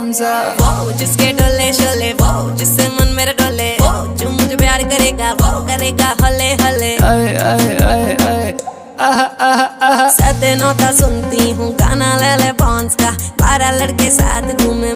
वो जिसके डोले शोले, वो जिससे मन मेरा डोले, वो जो मुझे प्यार करेगा वो करेगा हले हले। सते नौता सुनती हूँ गाना ले ले पॉन्स का, 12 लड़के साथ घूमे।